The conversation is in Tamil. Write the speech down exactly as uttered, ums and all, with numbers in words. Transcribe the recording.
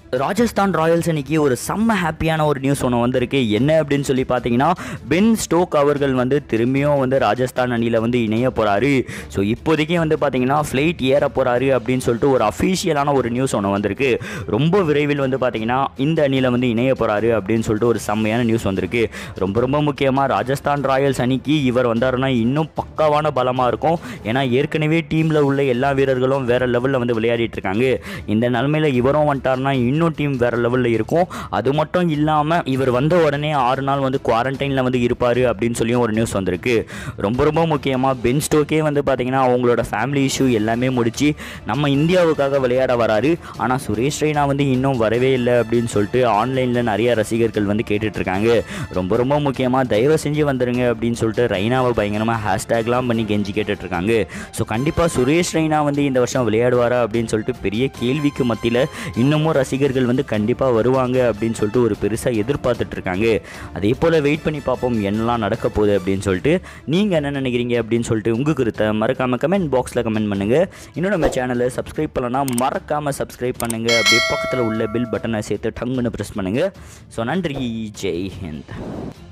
ராஜஸ்தான் ராயல்ஸ் அன்னைக்கு ஒரு செம்ம ஹாப்பியான ஒரு நியூஸ் ஒன்று வந்திருக்கு. என்ன அப்படின்னு சொல்லி பார்த்தீங்கன்னா, பென் ஸ்டோக் அவர்கள் வந்து திரும்பியும் வந்து ராஜஸ்தான் அணியில் வந்து இணைய போகிறாரு. ஸோ இப்போதைக்கு வந்து பார்த்தீங்கன்னா ஃப்ளைட் ஏற போகிறாரு அப்படின்னு சொல்லிட்டு ஒரு அஃபீஷியலான ஒரு நியூஸ் ஒன்று வந்திருக்கு. ரொம்ப விரைவில் வந்து பார்த்தீங்கன்னா இந்த அணியில் வந்து இணைய போகிறாரு அப்படின்னு சொல்லிட்டு ஒரு செம்மையான நியூஸ் வந்திருக்கு. ரொம்ப ரொம்ப முக்கியமாக ராஜஸ்தான் ராயல்ஸ் அணிக்கு இவர் வந்தாருன்னா இன்னும் பக்காவான பலமாக இருக்கும். ஏன்னா ஏற்கனவே டீமில் உள்ள எல்லா வீரர்களும் வேறு லெவலில் வந்து விளையாடிட்டு இருக்காங்க. இந்த நிலைமையில் இவரும் வந்துட்டாருன்னா இன்னும் டீம் வேறு லெவலில் இருக்கும். அது மட்டும் இல்லாமல் இவர் வந்த உடனே ஆறு நாள் வந்து குவாரண்டைனில் வந்து இருப்பார் அப்படின்னு சொல்லியும் ஒரு நியூஸ் வந்திருக்கு. ரொம்ப ரொம்ப முக்கியமாக பென் ஸ்டோக்கே வந்து பார்த்திங்கன்னா அவங்களோட ஃபேமிலி இஷ்யூ எல்லாமே முடித்து நம்ம இந்தியாவுக்காக விளையாட வராரு. ஆனால் சுரேஷ் ரெய்னா வந்து இன்னும் வரவே இல்லை அப்படின்னு சொல்லிட்டு ஆன்லைனில் நிறைய ரசிகர்கள் வந்து கேட்டுட்ருக்காங்க. ரொம்ப ரொம்ப முக்கியமாக தயவு செஞ்சு வந்துடுங்க அப்படின்னு சொல்லிட்டு ரெய்னாவை பயங்கரமாக ஹேஷ்டேக்லாம் பண்ணி கெஞ்சி கேட்டுட்ருக்காங்க. ஸோ கண்டிப்பாக சுரேஷ் ரெய்னா வந்து இந்த வருஷம் விளையாடுவாரா அப்படின்னு சொல்லிட்டு பெரிய கேள்விக்கு மத்தியில் இன்னமும் ரசிகர்கள் வந்து கண்டிப்பாக வருவாங்க அப்படின்னு சொல்லிட்டு ஒரு பெருசாக எதிர்பார்த்துட்டு இருக்காங்க. அதே போல் வெயிட் பண்ணி பார்ப்போம் என்னெல்லாம் நடக்க போகுது அப்படின்னு சொல்லிட்டு. நீங்கள் என்ன நினைக்கிறீங்க அப்படின்னு சொல்லிட்டு உங்கள் கருத்தை மறக்காமல் கமெண்ட் பாக்ஸில் கமெண்ட் பண்ணுங்கள். இன்னும் நம்ம சேனலை சப்ஸ்கிரைப் பண்ணலன்னா மறக்காமல் சப்ஸ்கிரைப் பண்ணுங்கள். அப்படியே பக்கத்தில் உள்ள பில் பட்டனை சேர்த்து டங்குன்னு ப்ரெஸ் பண்ணுங்கள். ஸோ நன்றி, ஜெய் ஹிந்த்.